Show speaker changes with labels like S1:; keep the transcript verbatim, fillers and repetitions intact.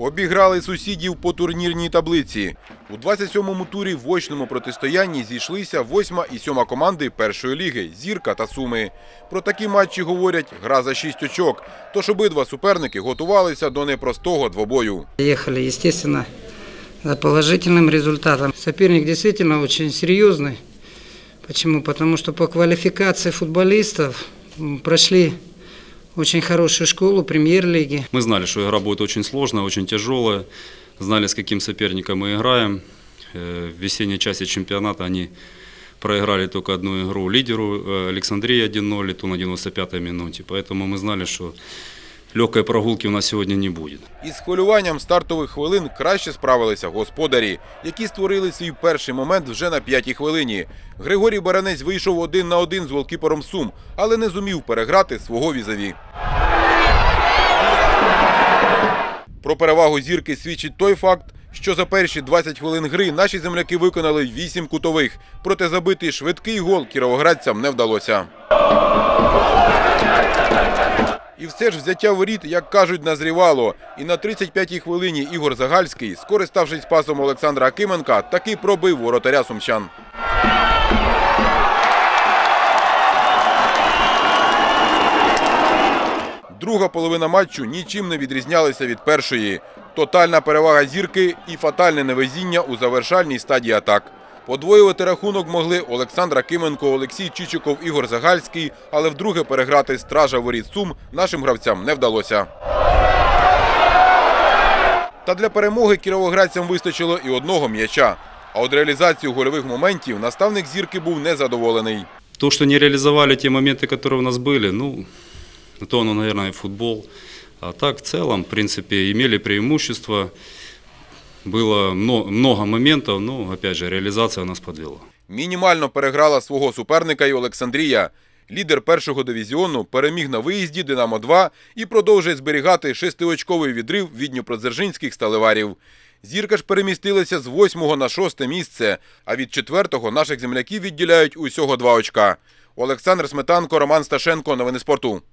S1: Обіграли сусідів по турнірній таблиці. У двадцять сьомому турі в очному протистоянні зійшлися восьма і сьома команди першої ліги – «Зірка» та «Суми». Про такі матчі говорять – гра за шість очок. Тож обидва суперники готувалися до непростого двобою.
S2: Ехали, естественно, за положительным результатом. Соперник действительно очень серьезный. Почему? Потому что по квалификации футболистов прошли очень хорошую школу премьер-лиги.
S3: Мы знали, что игра будет очень сложная, очень тяжелая. Знали, с каким соперником мы играем. В весенней части чемпионата они проиграли только одну игру лидеру Александрии один ноль, и то на девяносто пятой минуте. Поэтому мы знали, что легкой прогулки у нас сьогодні не буде.
S1: Із хвилюванням стартових хвилин краще справилися господарі, які створили свій перший момент вже на п'ятій хвилині. Григорій Баранець вийшов один на один з голкіпером «Сум», але не зумів переграти свого візаві. Про перевагу «Зірки» свідчить той факт, що за перші двадцять хвилин гри наші земляки виконали вісім кутових, проте забити швидкий гол кіровоградцям не вдалося. І все ж взяття воріт, як кажуть, назрівало. І на тридцять п'ятій хвилині Ігор Загальський, скориставшись пасом Олександра Акименка, таки пробив воротаря сумчан. Друга половина матчу нічим не відрізнялася від першої. Тотальна перевага «Зірки» і фатальне невезіння у завершальній стадії атак. Подвоювати рахунок могли Олександр Акименко, Олексій Чичиков, Ігор Загальський, але вдруге переграти стража воріт «Сум» нашим гравцям не вдалося. Та для перемоги кіровоградцям вистачило і одного м'яча. А от реалізацію гольових моментів наставник «Зірки» був незадоволений.
S3: То, что не реализовали те моменты, которые у нас были, ну, то оно, наверное, и футбол. А так, в целом, в принципе, имели преимущество. Было много моментов, но, опять же, реализация нас подвела.
S1: Мінімально переграла свого суперника і Олександрія. Лідер першого дивізіону переміг на виїзді «Динамо два» і продовжує зберігати шестиочковий відрив від дніпродзержинських сталеварів. «Зірка» ж перемістилася з восьмого на шосте місце, а від четвертого наших земляків відділяють усього два очка. Олександр Сметанко, Роман Сташенко. Новини спорту.